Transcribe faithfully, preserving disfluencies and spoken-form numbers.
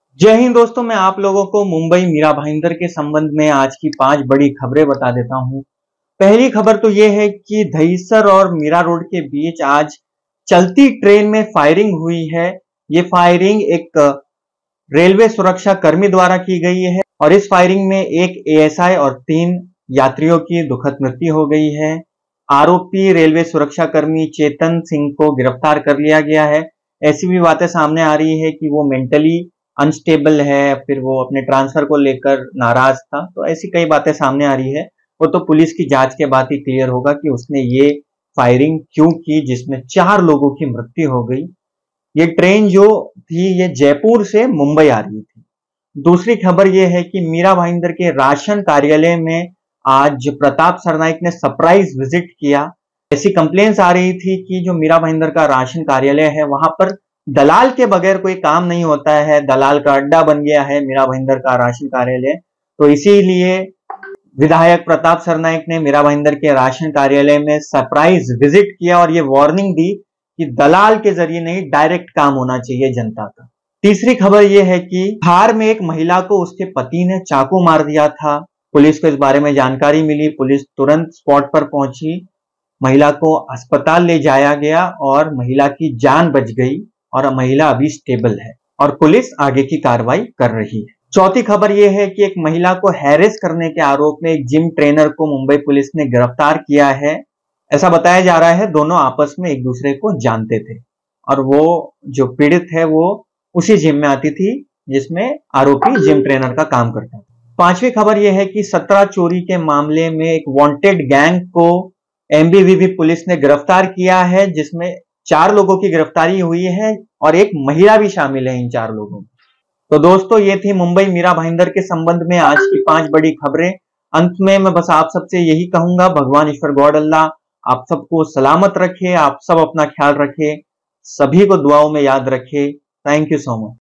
जय हिंद दोस्तों, मैं आप लोगों को मुंबई मीरा भाईंदर के संबंध में आज की पांच बड़ी खबरें बता देता हूं। पहली खबर तो यह है कि दहीसर और मीरा रोड के बीच आज चलती ट्रेन में फायरिंग हुई है। ये फायरिंग एक रेलवे सुरक्षा कर्मी द्वारा की गई है और इस फायरिंग में एक एएसआई और तीन यात्रियों की दुखद मृत्यु हो गई है। आरोपी रेलवे सुरक्षा कर्मी चेतन सिंह को गिरफ्तार कर लिया गया है। ऐसी भी बातें सामने आ रही है कि वो मेंटली अनस्टेबल है, फिर वो अपने ट्रांसफर को लेकर नाराज था। तो ऐसी कई बातें सामने आ रही है। वो तो पुलिस की जांच के बाद ही क्लियर होगा कि उसने ये फायरिंग क्यों की, जिसमें चार लोगों की मृत्यु हो गई। ये ट्रेन जो थी ये जयपुर से मुंबई आ रही थी। दूसरी खबर ये है कि मीरा भाईंदर के राशन कार्यालय में आज प्रताप सरनाइक ने सरप्राइज विजिट किया। ऐसी कंप्लेंट्स आ रही थी कि जो मीरा भाईंदर का राशन कार्यालय है वहां पर दलाल के बगैर कोई काम नहीं होता है, दलाल का अड्डा बन गया है मीरा भाईंदर का राशन कार्यालय। तो इसीलिए विधायक प्रताप सरनाइक ने मीरा भाईंदर के राशन कार्यालय में सरप्राइज विजिट किया और ये वार्निंग दी कि दलाल के जरिए नहीं, डायरेक्ट काम होना चाहिए जनता का। तीसरी खबर यह है कि बिहार में एक महिला को उसके पति ने चाकू मार दिया था। पुलिस को इस बारे में जानकारी मिली, पुलिस तुरंत स्पॉट पर पहुंची, महिला को अस्पताल ले जाया गया और महिला की जान बच गई और महिला अभी स्टेबल है और पुलिस आगे की कार्रवाई कर रही है। चौथी खबर यह है कि एक महिला को हैरेस करने के आरोप में एक जिम ट्रेनर को मुंबई पुलिस ने गिरफ्तार किया है। ऐसा बताया जा रहा है दोनों आपस में एक दूसरे को जानते थे और वो जो पीड़ित है वो उसी जिम में आती थी जिसमें आरोपी जिम ट्रेनर का काम करता था। पांचवी खबर यह है कि सत्रह चोरी के मामले में एक वांटेड गैंग को एमबीवीपी पुलिस ने गिरफ्तार किया है, जिसमें चार लोगों की गिरफ्तारी हुई है और एक महिला भी शामिल है इन चार लोगों में। तो दोस्तों, ये थी मुंबई मीरा भाईंदर के संबंध में आज की पांच बड़ी खबरें। अंत में मैं बस आप सबसे यही कहूंगा, भगवान ईश्वर गॉड अल्लाह आप सबको सलामत रखे, आप सब अपना ख्याल रखे, सभी को दुआओं में याद रखे। Thank you so much.